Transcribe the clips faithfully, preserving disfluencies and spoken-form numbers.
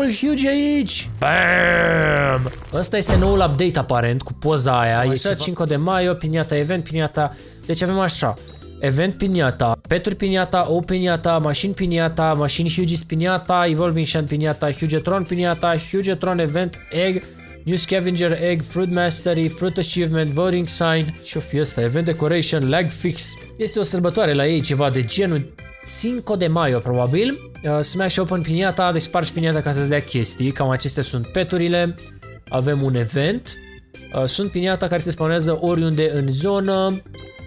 noul Huge aici! Bam! Ăsta este noul update aparent cu poza aia. E așa, cinci de maio, piniata event, piniata... Deci avem așa. Event piniata, peturi piniata, o piniata, mașini piniata, mașini Hugis piniata, Evolving Shant piniata, Hugetron piniata, Hugetron event, egg, New Scavenger egg, Fruit Mastery, Fruit Achievement, Voting Sign. Și-o fi ăsta, Event Decoration, Lag Fix. Este o sărbătoare la ei, ceva de genul cinci de maio probabil. uh, Smash Open piniata, deci spargi piniata ca să-ți dea chestii. Cam acestea sunt peturile. Avem un event. uh, Sunt piniata care se spawnează oriunde în zonă.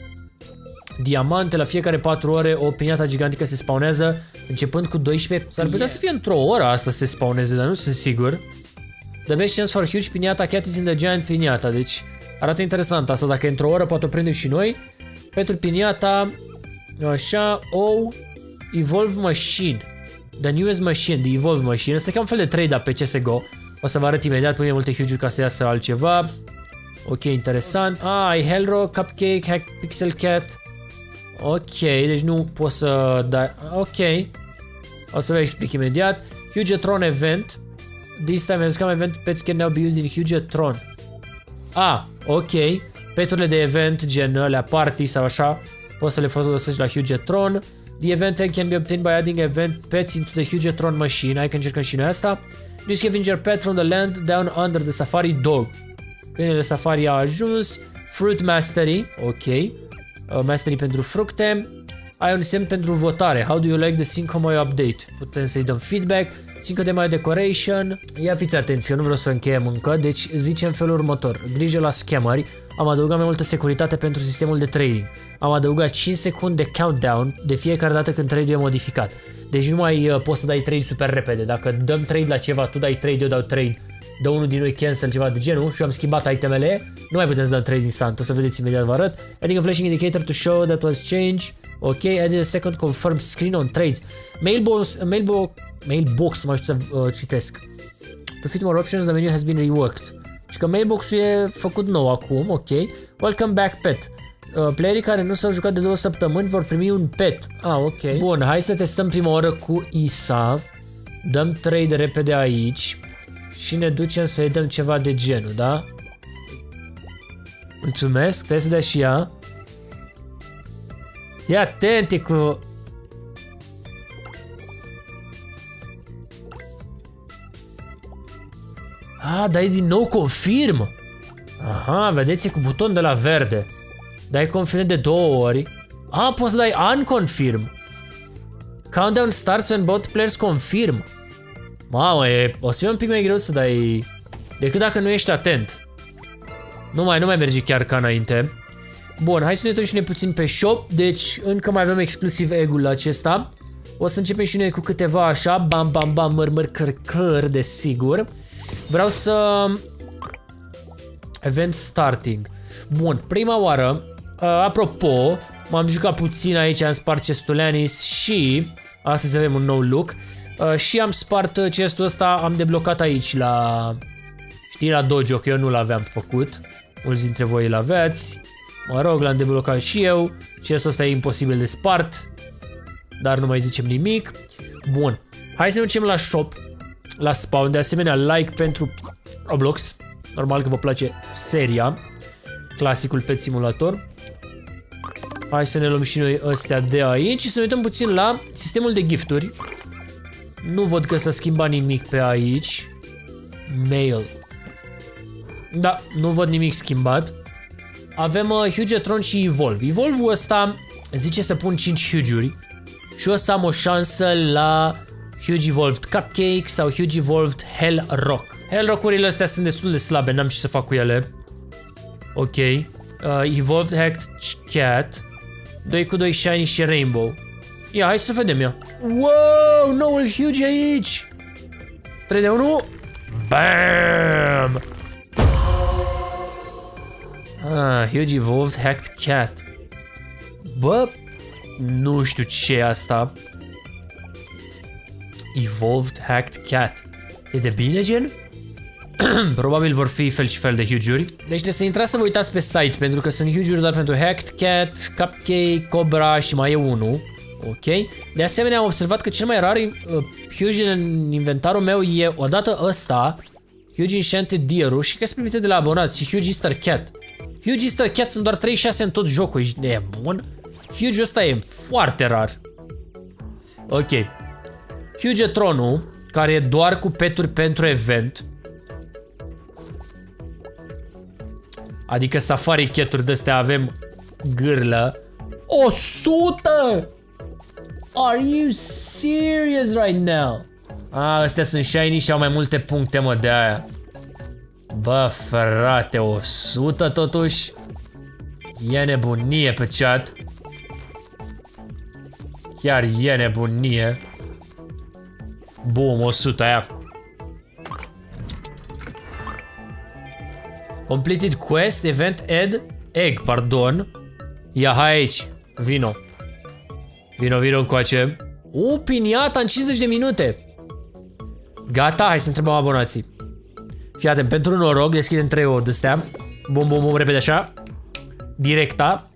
Diamante, la fiecare patru ore o piniata gigantică se spawnează începând cu doisprezece. S-ar putea să fie într-o oră asta să se spawneze, dar nu sunt sigur. The best chance for huge piniata, cat is in the giant piniata. Deci arată interesant asta, dacă e într-o oră poate o prindem și noi. Petru piniata. Așa, oh, Evolve Machine. The newest machine, the Evolve Machine. Asta e ca un fel de trade pe C S G O. O să vă arăt imediat, pune multe huge-uri ca să iasă altceva. Ok, interesant. Ah, e Hellro, Cupcake, Hack, Pixel Cat. Ok, deci nu pot să dai... Ok. O să vă explic imediat. Hugetron event. This time has come event, pets can now be used in Hugetron. Ah, ok. Peturile de event, gen alea party sau așa, poți să le folosești la Hugetron. The event egg can be obtained by adding event pets into the Hugetron machine. Hai că încercăm și noi asta. New scavenger pet from the land down under the safari dog. Câinele safari a ajuns. Fruit mastery, ok. Uh, mastery pentru fructe. Ai un semn pentru votare. How do you like the cinci de maio update? Putem să-i dăm feedback. cinci de maio decoration. Ia fiți atenți că nu vreau să încheiem încă. Deci zicem felul următor. Grijă la scammeri. Am adăugat mai multă securitate pentru sistemul de trading. Am adăugat cinci secunde de countdown de fiecare dată când trade-ul e modificat. Deci nu mai uh, poți să dai trade super repede. Dacă dăm trade la ceva, tu dai trade, eu dau trade, dă unul din noi cancel, ceva de genul și eu am schimbat itemele, nu mai putem să dăm trade instant. O să vedeți imediat, vă arăt. Adding a flashing indicator to show that was changed. Ok, added a second confirmed screen on trades. Mailbox, mailbox, mailbox, mai știu să uh, citesc. To fit more options, the menu has been reworked. Și că mailbox-ul e făcut nou acum, ok. Welcome back pet. Uh, playerii care nu s-au jucat de două săptămâni vor primi un pet. Ah, ok. Bun, hai să testăm prima oră cu Isa. Dăm trade repede aici. Și ne ducem să-i dăm ceva de genul, da? Mulțumesc, trebuie să dea și ea. Ia atenție cu... Ah, dai din nou confirm. Aha, vedeți, e cu buton de la verde. Dai confirm de două ori. Ah, poți să dai unconfirm. Countdown starts when both players confirm. Mamă, e, o să fie un pic mai greu să dai... decât dacă nu ești atent. Nu mai, nu mai merge chiar ca înainte. Bun, hai să ne uităm și noi puțin pe shop. Deci încă mai avem exclusiv egg-ul acesta. O să începem și noi cu câteva așa. Bam, bam, bam, măr, căr, căr, desigur. Vreau să... Event starting. Bun, prima oară, uh, apropo, m-am jucat puțin aici, am spart chestuleanis și astăzi avem un nou look. Uh, și am spart chestul ăsta, am deblocat aici la... Știi, la dojo, că eu nu l-aveam făcut. Mulți dintre voi îl aveați. Mă rog, l-am deblocat și eu. Chestul ăsta e imposibil de spart. Dar nu mai zicem nimic. Bun, hai să ne ducem la shop, la spawn. De asemenea, like pentru Roblox. Normal că vă place seria. Clasicul Pet Simulator. Hai să ne luăm și noi astea de aici și să ne uităm puțin la sistemul de gifturi. Nu văd că s-a schimbat nimic pe aici. Mail. Da, nu văd nimic schimbat. Avem uh, Hugetron și Evolve. Evolve-ul ăsta zice să pun cinci huge-uri și o să am o șansă la Huge Evolved Cupcake sau Huge Evolved Hell Rock. Hell Rock-urile astea sunt destul de slabe, n-am ce să fac cu ele. Ok. Uh, Evolved Hacked Cat. doi cu doi Shiny și Rainbow. Ia, hai să vedem ea. Wow, noul Huge aici. trei de unu. Bam! Ah, Huge Evolved Hacked Cat. Bă, nu știu ce e asta. Evolved Hacked Cat. E de bine, gen? Probabil vor fi fel și fel de huge-uri. Deci trebuie să intrați să vă uitați pe site, pentru că sunt huge-uri doar pentru Hacked Cat, Cupcake, Cobra și mai e unul. Ok. De asemenea am observat că cel mai rar uh, huge în inventarul meu e odată ăsta, Huge Enchanted Deer-ul și că se primite de la abonați și Huge Easter Cat. Huge Easter Cat sunt doar treizeci și șase în tot jocul, ești nebun? Huge ăsta e foarte rar. Ok. Huge Tronul, care e doar cu peturi pentru event. Adică safari cat-uri de-astea avem gârlă. o sută! Are you serious right now? Ah, astea sunt shiny și au mai multe puncte, mă, de aia. Bă, frate, o sută totuși? E nebunie pe chat. Chiar e nebunie. Bum, o sută aia. Completed quest, event, add, egg, pardon. Ia, hai aici, vino. Vino, vino încoace. O, piniata în cincizeci de minute. Gata, hai să întrebăm abonații. Fii atent, pentru noroc, deschidem trei ouă de-astea. Bum, bum, bum, repede așa. Directa.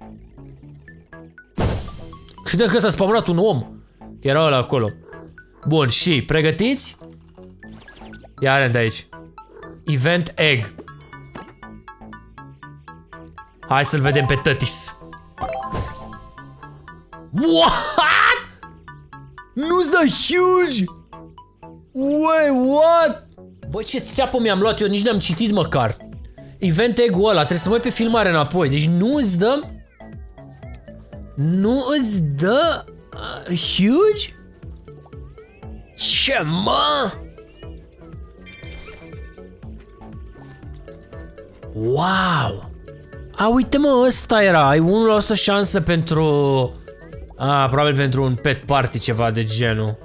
Cât de că s-a spawnat un om. Era ăla acolo. Bun, și pregătiți? Ia arend aici. Event egg. Hai să-l vedem pe Tătis. What? Nu-ți dă huge? Wait, what? Bă, ce țeapă mi-am luat, eu nici n-am citit măcar. Event egg-ul ăla, trebuie să mă uit pe filmare înapoi. Deci nu îți dă... Nu îți dă... Uh, huge? Ce, mă? Wow! A, uite, mă, ăsta era. Ai unu la o sută șansă pentru... A, probabil pentru un pet party, ceva de genul.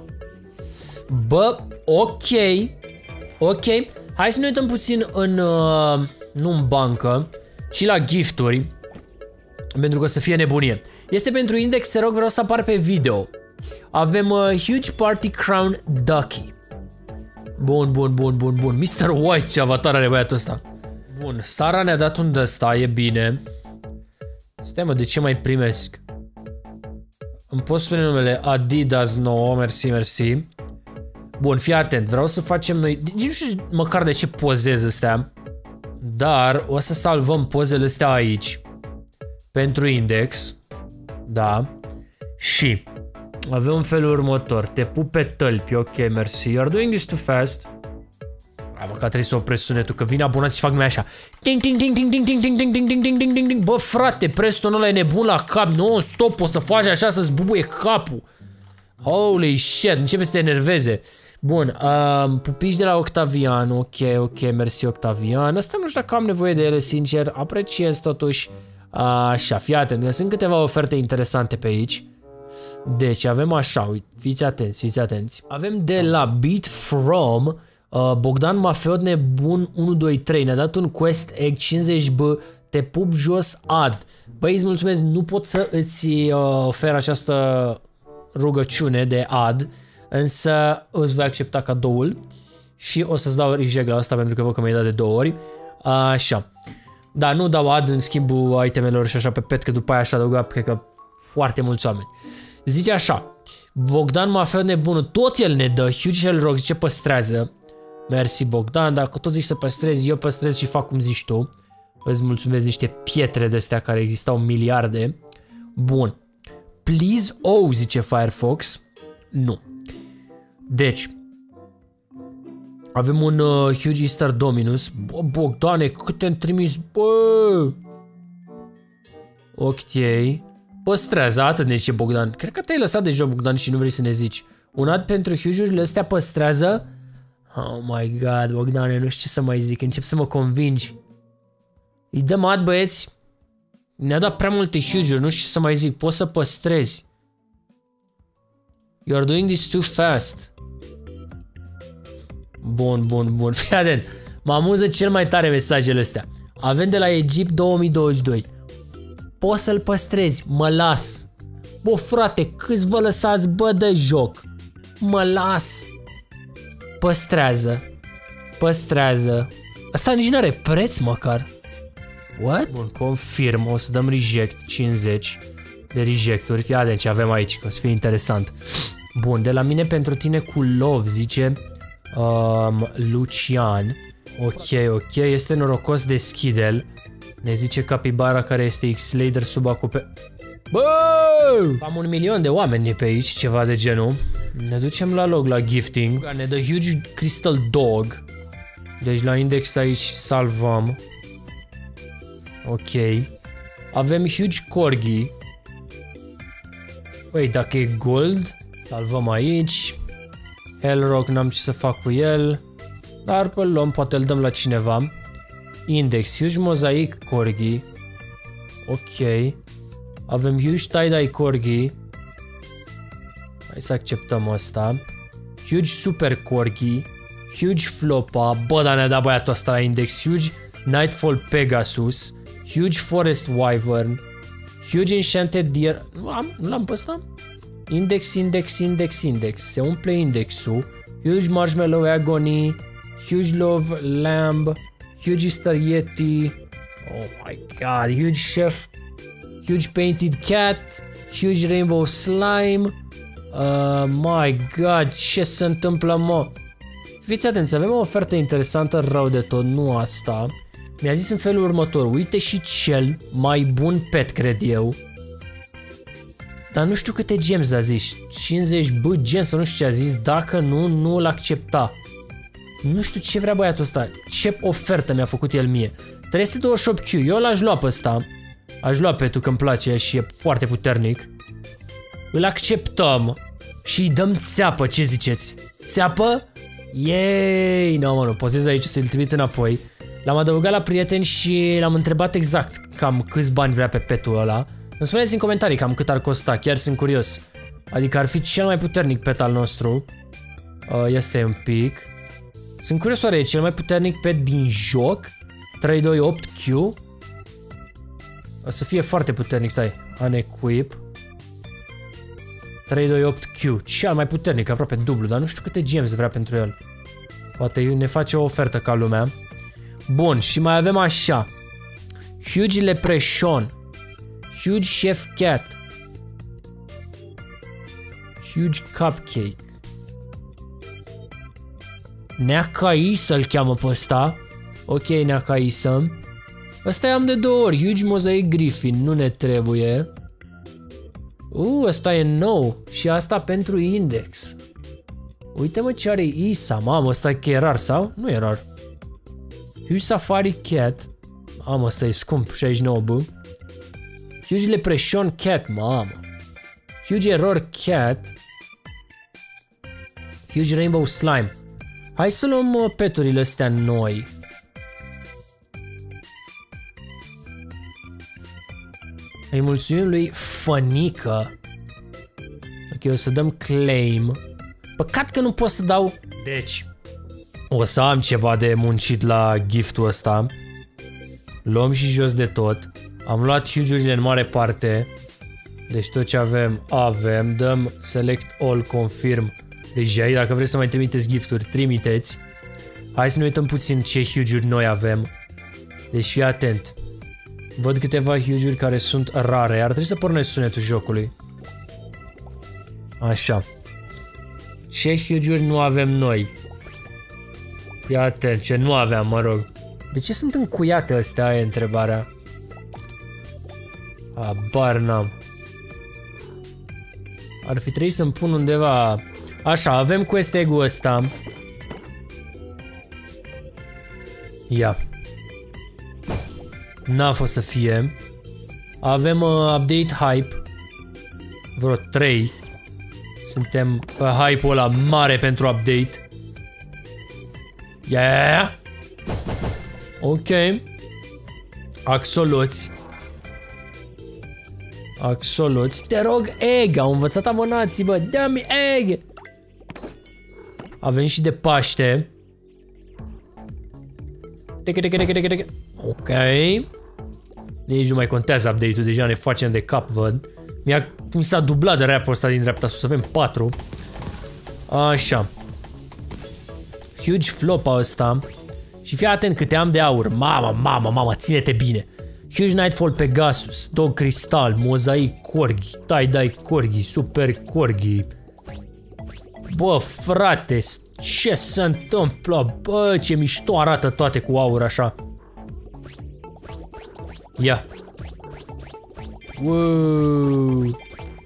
Bă, ok. Ok. Hai să ne uităm puțin în... Uh, nu în bancă, ci la gifturi. Pentru că o să fie nebunie. Este pentru index, te rog, vreau să apar pe video. Avem uh, Huge Party Crown Ducky. Bun, bun, bun, bun, bun. mister White, ce avatar are băiatul ăsta. Bun, Sara ne-a dat un de-ăsta, e bine. Stai, mă, de ce mai primesc? Îmi poți spune numele Adidas nouă, mersi, mersi. Bun, fii atent, vreau să facem noi... Nici nu știu măcar de ce pozez astea. Dar o să salvăm pozele astea aici. Pentru index. Da. Și avem un felul următor. Te pup pe tălpi, ok, mersi. You are doing this too fast. Hai, mă, că trebuie să opresc sunetul, că vine abonați și fac numai așa. Ding, ding, ding, ding, ding, ding, ding, ding, ding, ding, ding, ding, ding. Bă, frate, Preston ăla e nebun la cap. Nu, stop, o să faci așa să-ți bubuie capul. Holy shit, începe să te enerveze. Bun, um, pupici de la Octavian. Ok, ok, mersi Octavian. Asta nu știu dacă am nevoie de ele, sincer. Apreciez totuși. Așa, fii atent, sunt câteva oferte interesante pe aici. Deci avem așa, uite, fiți atenți, fiți atenți. Avem de la Beat From uh, Bogdan Mafeod Nebun unu doi trei. Ne-a dat un quest egg cincizeci B. Te pup jos ad. Băi, îți mulțumesc, nu pot să îți uh, ofer această rugăciune de ad, însă îți voi accepta cadoul și o să-ți dau reject la asta pentru că văd că mi-ai dat de două ori. Așa. Da, nu dau ad în schimbul itemelor și așa pe pet, că după aia aș adăuga, cred că, foarte mulți oameni. Zice așa, Bogdan Mafeod Nebunul, tot el ne dă, Huge Shell Rock, zice păstrează. Mersi Bogdan, dacă tot zici să păstrezi, eu păstrez și fac cum zici tu. Îți mulțumesc, niște pietre de astea care existau miliarde. Bun. Please, oh, zice Firefox. Nu. Deci, avem un uh, Huge Easter Dominus. Bă, Bogdane, cât te-am trimis, bă! Ok. Păstrează, atât ne zice Bogdan. Cred că te-ai lăsat de joc, Bogdan, și nu vrei să ne zici. Un ad pentru Huge-urile astea păstrează. Oh my god, Bogdane, nu știu ce să mai zic. Încep să mă convingi. Îi dăm ad, băieți. Ne-a dat prea multe Huge-uri, nu știu ce să mai zic. Poți să păstrezi. You are doing this too fast. Bun, bun, bun. Fii atent. Mă amuză cel mai tare mesajele astea. Avem de la Egipt două mii douăzeci și doi. Poți să-l păstrezi, mă las. Bă, frate, câți vă lăsați, bă, de joc? Mă las. Păstrează. Păstrează. Asta nici nu are preț măcar. What? Bun, confirm, o să dăm reject cincizeci. de rejecturi. Fii atent ce avem aici, că o să fie interesant. Bun, de la mine pentru tine cu love, zice um, Lucian. Ok, ok, este norocos, deschide-l. Ne zice Capibara care este X-Lader sub acoperire. Bă! Am un milion de oameni pe aici, ceva de genul. Ne ducem la log, la gifting. Ne dă huge crystal dog. Deci la index aici salvăm. Ok. Avem huge corgi. Păi, dacă e gold, salvăm aici. Hellrock, n-am ce să fac cu el. Dar pe luăm, poate îl dăm la cineva. Index, huge mosaic corgi. Ok. Avem huge tie-dye corgi. Hai să acceptăm asta. Huge super corgi. Huge flopa. Bă, dar ne-a dat băiatul ăsta la index. Huge Nightfall Pegasus. Huge Forest Wyvern. Huge Enchanted Deer. Nu am, nu l-am pe ăsta? Index, index, index, index. Se umple indexul. Huge Marshmallow Agony. Huge Love Lamb. Huge Easter Yeti. Oh my god. Huge Chef. Huge Painted Cat. Huge Rainbow Slime. Uh, my god, ce se întâmplă, mă? Fiți atenți, avem o ofertă interesantă rău de tot, nu asta. Mi-a zis în felul următor, uite și cel mai bun pet, cred eu. Dar nu știu câte gems a zis, cincizeci bă, gems sau nu știu ce a zis, dacă nu, nu îl accepta. Nu știu ce vrea băiatul ăsta, ce ofertă mi-a făcut el mie. trei sute douăzeci și opt Q, eu l-aș lua pe ăsta. Aș lua petul că îmi place și e foarte puternic. Îl acceptăm și îi dăm țeapă, ce ziceți? Țeapă? Yay! No, mă, nu, pozez aici să-l trimit înapoi. L-am adăugat la prieteni și l-am întrebat exact cam câți bani vrea pe petul ăla. Îmi spuneți în comentarii cam cât ar costa, chiar sunt curios. Adică ar fi cel mai puternic pet al nostru. Este un pic. Sunt curios, oare e cel mai puternic pet din joc? trei doi opt Q? O să fie foarte puternic, stai. Unequip. trei doi opt Q, cel mai puternic, aproape dublu, dar nu știu câte gems vrea pentru el. Poate ne face o ofertă ca lumea. Bun, și mai avem așa. Huge Leprechaun. Huge Chef Cat. Huge Cupcake. Neacaisă îl cheamă pe ăsta. Ok, Neacaisă. Ăsta i-am de două ori. Huge Mosaic Griffin, nu ne trebuie. Uh, ăsta e nou. Și asta pentru index. Uite mă ce are Isa. Mamă, ăsta e rar sau? Nu e rar. Huge Safari Cat. Mamă, ăsta e scump. șaizeci și nouă bă. Huge Leprechaun Cat. Mamă. Huge Error Cat. Huge Rainbow Slime. Hai să luăm uh, peturile astea noi. Îi mulțumim lui Fănică. Ok, o să dăm claim. Păcat că nu pot să dau. Deci, o să am ceva de muncit la giftul ăsta. Luăm și jos de tot. Am luat huge-urile în mare parte. Deci tot ce avem, avem. Dăm select all, confirm, reject. Dacă vreți să mai trimiteți gifturi, trimiteți. Hai să ne uităm puțin ce huge-uri noi avem. Deci fii atent. Văd câteva huge-uri care sunt rare. Ar trebui să pornesc sunetul jocului. Așa. Ce huge-uri nu avem noi? Fii atent, ce nu aveam, mă rog. De ce sunt încuiate astea, aia e întrebarea. Habar n-am. Ar fi trebuit să-mi pun undeva. Așa, avem quest egg-ul ăsta. Ia. N-a fost să fie. Avem uh, update hype. Vreo trei. Suntem pe hype-ul ăla mare pentru update. Yeah! Ok. Axoloți. Axoloți. Te rog, egg! Au învățat abonații, bă. Dă-mi egg! Avem și de Paște. Ok. Nici nu mai contează update-ul, deja ne facem de cap, văd. Mi-a, mi s-a dublat de rap-ul ăsta din dreapta sus, avem patru. Așa. Huge flopa ăsta. Și fii atent câte am de aur. Mama, mama, mama, ține-te bine. Huge Nightfall Pegasus, Dog Crystal, Mozaic Corgi, Tie-Dye Corgi, Super Corgi. Bă, frate, ce se întâmplă? Bă, ce mișto arată toate cu aur așa. Ia. Uuu.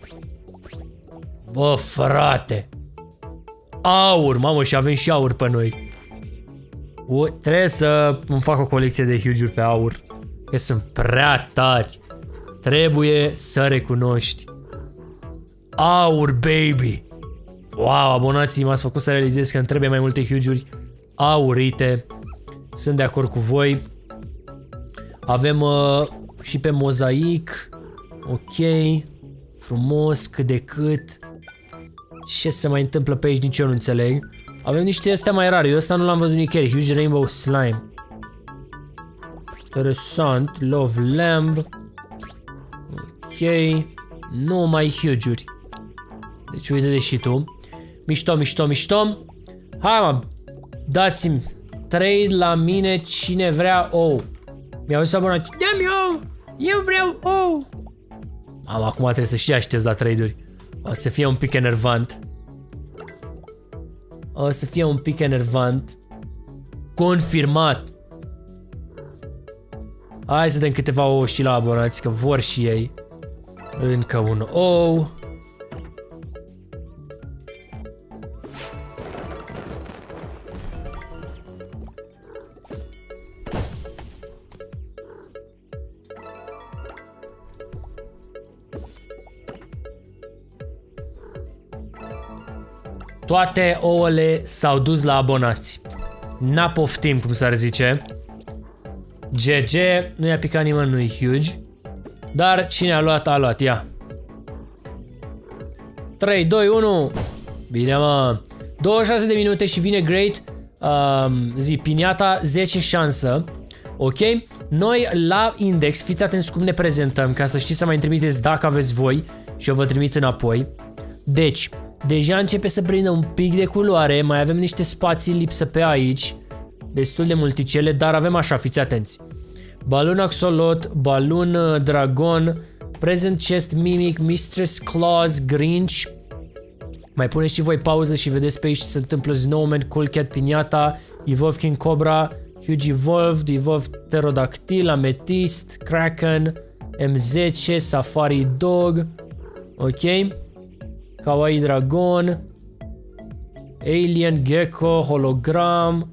Bă, frate. Aur, mamă, și avem și aur pe noi. U, trebuie să îmi fac o colecție de huge-uri pe aur. Că sunt prea tari. Trebuie să recunoști. Aur, baby. Wow, abonații, m-ați făcut să realizez că îmi trebuie mai multe huge-uri aurite. Sunt de acord cu voi. Avem uh, și pe mozaic. Ok. Frumos, cât de cât. Ce se mai întâmplă pe aici, nici eu nu înțeleg. Avem niște astea mai rare, eu ăsta nu l-am văzut nicăieri. Huge Rainbow Slime. Interesant. Love Lamb. Ok. Nu mai huge-uri. Deci uite de și tu. Mișto, mișto, mișto. Hai mă, dați-mi trade la mine cine vrea ou. Mi-au zis abonați. Dă-mi ou! Eu vreau ou! Am, acum trebuie să și aștepți la trade-uri. O să fie un pic enervant. O să fie un pic enervant. Confirmat. Hai să dăm câteva ouă și la abonați, că vor și ei. Încă un ou. Toate ouăle s-au dus la abonați. N-a poftim, cum s-ar zice. G G, nu i-a picat nimănui huge. Dar cine a luat, a luat, ia. trei, doi, unu. Bine, mă. douăzeci și șase de minute și vine great. Um, zi, piniata, zece șansă. Ok? Noi la index, fiți atenți cum ne prezentăm, ca să știți să mai trimiteți dacă aveți voi și eu vă trimit înapoi. Deci, deja începe să prindă un pic de culoare, mai avem niște spații lipsă pe aici, destul de multicele, dar avem așa, fiți atenți. Balloon Axolot, Balloon Dragon, Present Chest Mimic, Mistress Claus, Grinch. Mai puneți și voi pauză și vedeți pe aici ce se întâmplă. Snowman, Cool Cat, Piniata, Evolve King Cobra, Huge Evolved, Evolve Pterodactyl, Amethyst, Kraken, M zece, Safari Dog. Ok. Kawaii Dragon, Alien, Gecko, Hologram.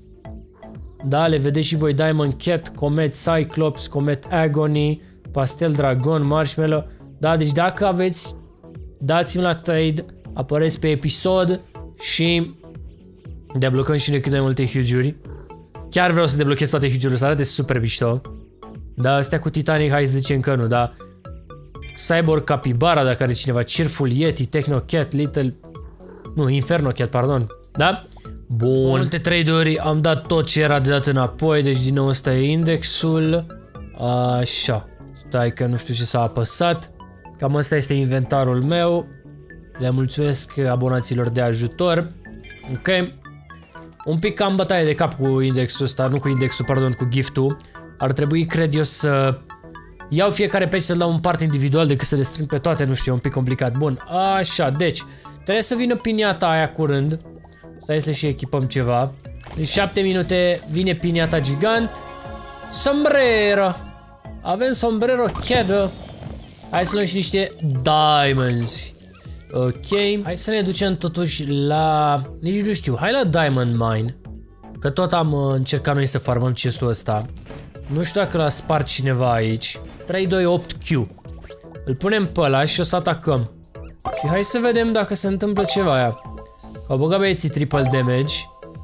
Da, le vedeți și voi. Diamond Cat, Comet Cyclops, Comet Agony, Pastel Dragon, Marshmallow. Da, deci dacă aveți, dați-mi la trade, apăreți pe episod și deblocăm și noi cât mai multe huge-uri. Chiar vreau să deblochez toate huge-urile, să arate super mișto. Da, astea cu Titanic, hai să zicem că nu, da. Cyborg Capybara, dacă are cineva, Cheerful Yeti, Techno Cat, Little... Nu, Inferno Cat, pardon. Da? Bun. Multe trade-uri, am dat tot ce era de dat înapoi, deci din nou ăsta e indexul. Așa. Stai că nu știu ce s-a apăsat. Cam ăsta este inventarul meu. Le mulțumesc abonaților de ajutor. Ok. Un pic cam bătaie de cap cu indexul ăsta, nu cu indexul, pardon, cu giftul. Ar trebui, cred eu, să... iau fiecare page să-l dau în parte individual decât să le strâng pe toate, nu știu, e un pic complicat. Bun, așa, deci, trebuie să vină piniata aia curând. Stai să și echipăm ceva. În șapte minute vine piniata gigant. Sombrero. Avem sombrero cheddar. Hai să luăm și niște diamonds. Ok, hai să ne ducem totuși la... nici nu știu, hai la Diamond Mine. Că tot am uh, încercat noi să farmăm chestul ăsta. Nu știu dacă l-a spart cineva aici. trei, doi, opt, Q. Îl punem pe ăla și o să atacăm. Și hai să vedem dacă se întâmplă ceva aia. Au băgat băieții triple damage.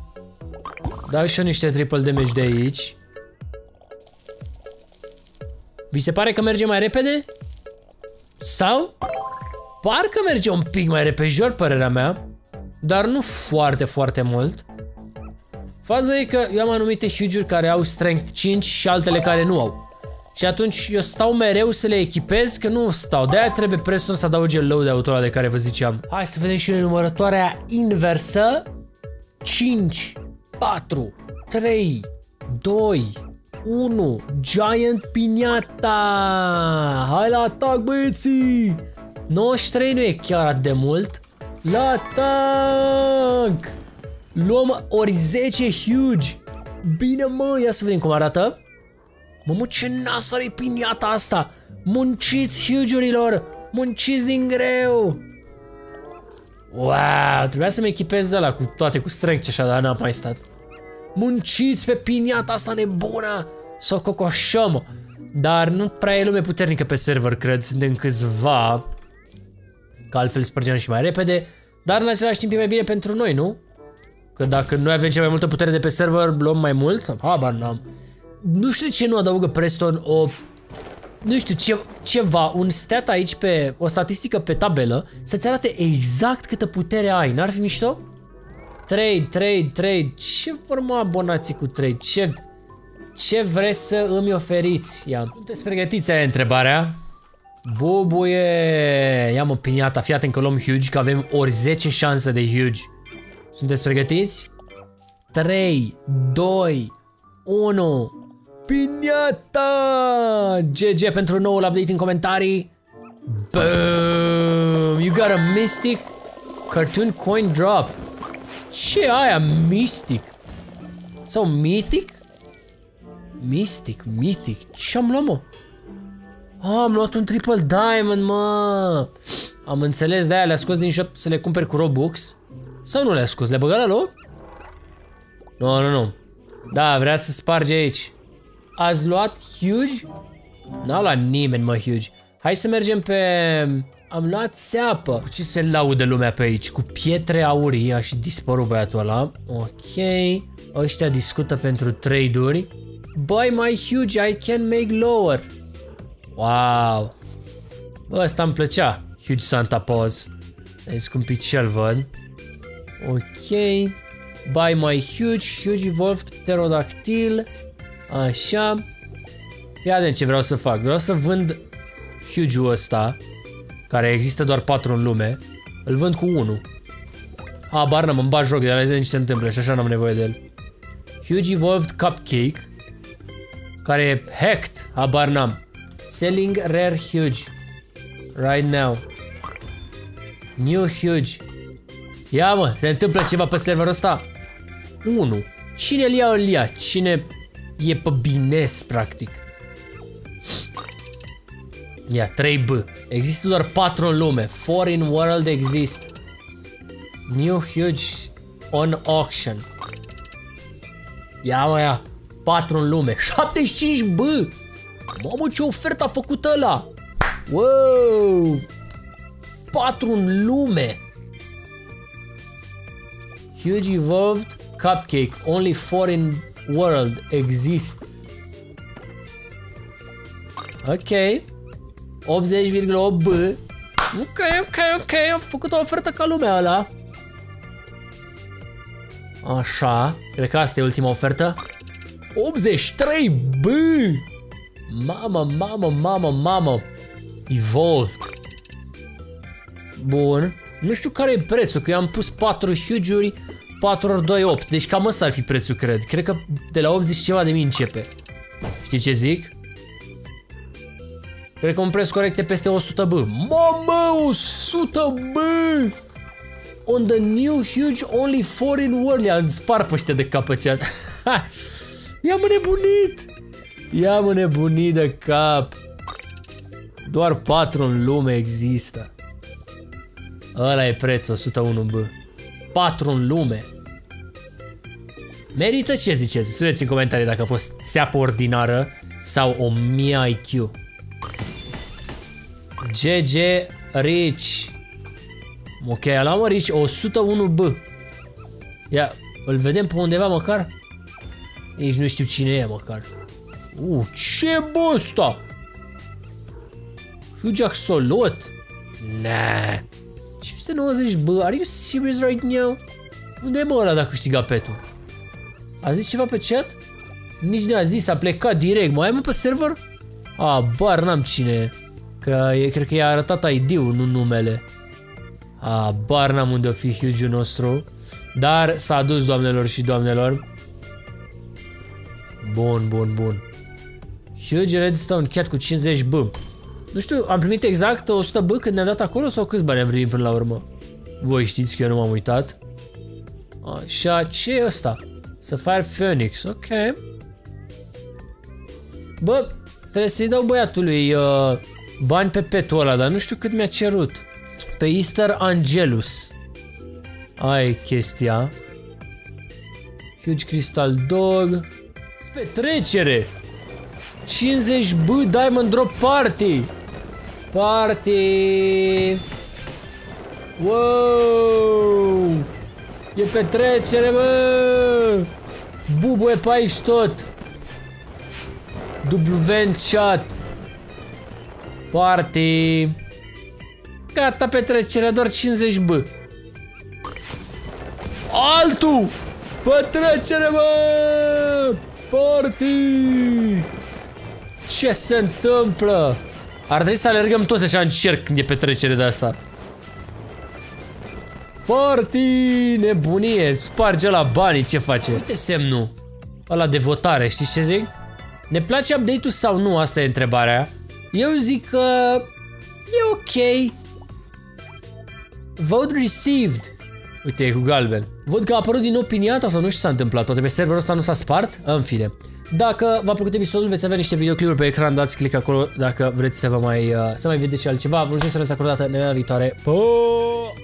Dau și eu niște triple damage de aici. Vi se pare că merge mai repede? Sau? Parcă merge un pic mai repejor, părerea mea. Dar nu foarte, foarte mult. Faza e că eu am anumite huge-uri care au strength cinci și altele care nu au. Și atunci eu stau mereu să le echipez, că nu stau. De-aia trebuie Preston să adauge loadout-ul ăla de care vă ziceam. Hai să vedem și noi numărătoarea inversă. cinci, patru, trei, doi, unu. Giant Piñata. Hai la atac, băieții. nouăzeci și trei nu e chiar atât de mult. La atac. Luăm ori zece huge. Bine, mă, ia să vedem cum arată. Mamă, ce nasă e Piñata asta. Munciți, huge-urilor. Munciți din greu. Wow, trebuia să-mi echipez ăla cu toate, cu strength și așa, dar n-am mai stat. Munciți pe Piñata asta nebună. Să o cocoșăm. Dar nu prea e lume puternică pe server, cred. Suntem câțiva. Că altfel spărgeam și mai repede. Dar în același timp e mai bine pentru noi, nu? Că dacă noi avem cea mai multă putere de pe server, luăm mai mult? Habar n-am. Nu știu de ce nu adaugă Preston o... Nu știu, ce, ceva, un stat aici pe... O statistică pe tabelă să-ți arate exact câtă putere ai. N-ar fi mișto? trei, trei, trei. Ce formă abonații cu trei? Ce... Ce vreți să îmi oferiți? Ia. Sunteți pregătiți? Aia e întrebarea. Bubuie. Ia mă, Piñata. Fii atent că luăm huge, că avem ori zece șanse de huge. Sunteți pregătiți? trei, doi, unu. Piñata! G G pentru noul update în comentarii. Boom! You got a Mystic Cartoon Coin Drop. Ce aia? Mystic? Sau Mythic? Mystic, Mythic. Ce-am luat, mă? Ah, am luat un Triple Diamond, mă! Am înțeles, de-aia le-a scos din shop să le cumperi cu Robux. Sau nu le-a scos? Le-a băgat la loc? Nu, nu, nu. Da, vrea să sparge aici. Ați luat huge? N-a luat nimeni, mă, huge. Hai să mergem pe... Am luat țeapă. Cu ce se laudă lumea pe aici? Cu pietre aurii. A și dispărut băiatul ăla. Ok. Ăștia discută pentru trade-uri. Buy my huge, I can make lower. Wow. Bă, ăsta îmi plăcea. Huge Santa Paws. E scumpit și-l văd. Ok. Buy my huge, huge evolved pterodactyl. Așa. Ia de ce vreau să fac. Vreau să vând huge-ul ăsta, care există doar patru în lume. Îl vând cu unu. Habar n-am, îmi bag joc de la ce se întâmplă și așa n-am nevoie de el. Huge evolved cupcake, care e hacked. Habar n-am. Selling rare huge. Right now. New huge. Ia mă, se întâmplă ceva pe serverul ăsta? unu. Cine îl ia, îl ia. Cine e pe bines, practic. Ia, trei B. Există doar patru în lume. four in world exist. New huge on auction. Ia mă, ia. patru în lume. șaptezeci și cinci B. Mamă, ce ofertă a făcut ăla. Wow. patru în lume. Huge evolved cupcake. Only four in world exists. Ok. optzeci virgulă opt B. Ok, ok, ok. Am făcut o ofertă ca lumea ăla. Așa. Cred că asta e ultima ofertă. optzeci și trei B. Mamă, mamă, mamă, mamă. Evolved. Bun. Nu știu care e prețul, că eu am pus patru huge-uri, patru ori doi, opt. Deci cam ăsta ar fi prețul, cred. Cred că de la optzeci ceva de mii începe. Știi ce zic? Cred că un preț corect e peste o sută B. Mamă, o sută B! On the new huge, only four in world. I-a spart pe ăștia de capăceat. I-am nebunit! I-am nebunit de cap. Doar patru în lume există. Ăla e prețul, o sută unu B. patru în lume. Merită? Ce ziceți? Spuneți în comentarii dacă a fost țeapă ordinară sau o mie I Q. G G Rich. Ok, ăla mă Rich, o sută unu B. Ia, îl vedem pe undeva măcar? Aici nu știu cine e măcar. Uh, ce bă ăsta? Huge Axolot? Nah. cinci sute nouăzeci B, are you serious right now? Unde e bă ăla dacă câștiga petul? A zis ceva pe chat? Nici n-a zis, a plecat direct. Mai am pe server? A, bar n-am cine e. Că e, cred că i-a arătat I D-ul, nu numele. A, bar n-am unde o fi huge-ul nostru. Dar s-a dus, doamnelor și doamnelor. Bun, bun, bun. Huge Redstone Cat cu cincizeci B. Nu știu, am primit exact o sută B când ne-a dat acolo sau câți bani am primit până la urmă? Voi știți că eu nu m-am uitat. Așa, ce e ăsta? Sapphire Phoenix, ok. Bă, trebuie să-i dau băiatului uh, bani pe petul ăla, dar nu știu cât mi-a cerut. Pe Easter Angelus. Aia e chestia. Huge Crystal Dog. Petrecere! cincizeci B Diamond Drop Party! Party! Wow! E petrecere, bă! Bubuie pe aici tot! Dublu vent shot! Party! Gata petrecerea, doar cincizeci B. Altul! Petrecere, bă! Party! Ce se întâmplă? Ar trebui să alergăm toți așa în cerc când e petrecere de asta. Party! Nebunie! Sparge la banii, ce face? Uite semnul ăla de votare, știți ce zic? Ne place update-ul sau nu? Asta e întrebarea. Eu zic că e ok. Vote received. Uite, e cu galben. Văd că a apărut din nou piniata sau nu știu ce s-a întâmplat. Poate pe serverul ăsta nu s-a spart? În fine. Dacă v-a plăcut episodul, veți avea niște videoclipuri pe ecran, dați click acolo dacă vreți să vă mai, uh, să mai vedeți și altceva. Vă mulțumesc pentru ați acordat, ne vedem la viitoare. Pa!